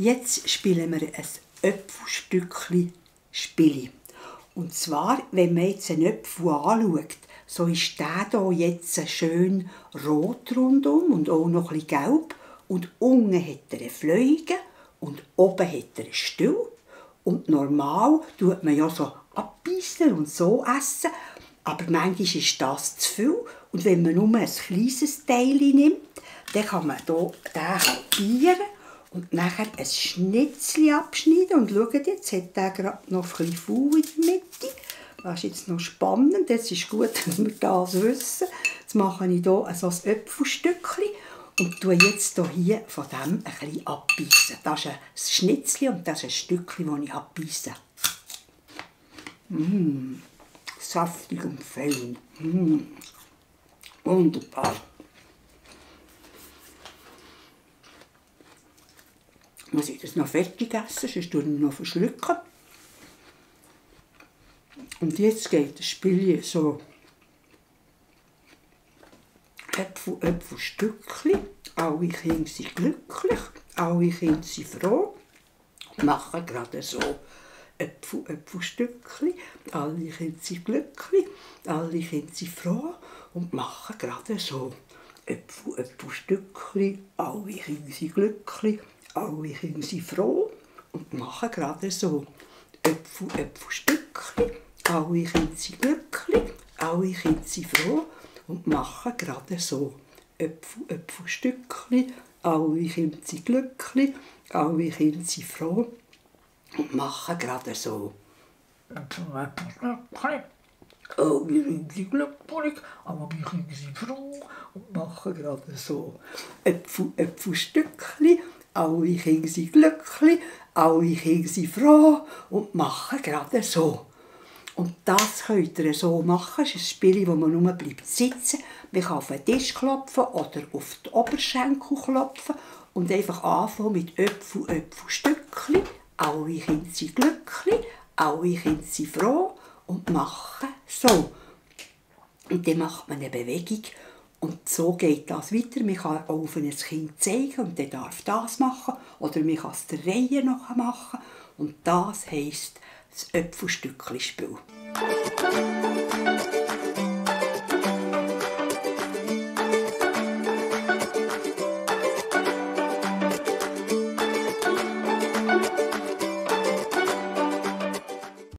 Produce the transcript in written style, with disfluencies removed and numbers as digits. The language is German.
Jetzt spielen wir ein Äpfelstückchen-Spiel. Und zwar, wenn man jetzt einen Apfel anschaut, so ist der hier jetzt schön rot rundum und auch noch ein bisschen gelb. Und unten hat er eine Fliege und oben hat er einen Stiel. Und normal tut man ja so abbeissen und so essen. Aber manchmal ist das zu viel. Und wenn man nur ein kleines Teil nimmt, dann kann man hier den halbieren und nachher ein Schnitzchen abschneiden. Und schaut, jetzt hat der gerade noch ein bisschen faul in der Mitte. Das ist jetzt noch spannend. Jetzt ist gut, dass wir das wissen. Jetzt mache ich hier so ein Äpfelstückchen und tue jetzt hier von dem ein bisschen abbeissen. Das ist ein Schnitzchen und das ist ein Stückchen, das ich abbeisse. Saftig und fein. Wunderbar. Muss ich das noch fertig essen, sonst tue ich noch verschlucken. Und jetzt geht das Spiel so. Äpfelstückchen. Alle Kinder sind glücklich, alle Kinder sind froh. Machen gerade so Äpfelstückchen. Alle Kinder sind glücklich, alle Kinder sind froh und machen gerade so Äpfelstückchen. Alle Kinder sind glücklich, alle Kinder sind froh und machen gerade so Äpfelstückchen. Alle Kinder sind glücklich, alle Kinder sind froh und machen gerade so Äpfelstückchen. Alle Kinder sind glücklich, alle Kinder sind froh und machen gerade so. Alle Kinder sind glücklich, alle Kinder sind froh und machen gerade so. Äpfelstückchen. Alle Kinder sind glücklich, alle Kinder sind froh und machen gerade so. Und das könnt ihr so machen. Es ist ein Spiel, wo man nur bleibt sitzen. Man kann auf den Tisch klopfen oder auf die Oberschenkel klopfen und einfach anfangen mit Äpfelstückchen. Alle Kinder sind glücklich, alle Kinder sind froh und machen so. Und dann macht man eine Bewegung und so geht das weiter. Man kann auch auf ein Kind zeigen und dann darf das machen oder man kann es der Reihe noch machen. Und das heisst das Äpfelstückchen-Spiel.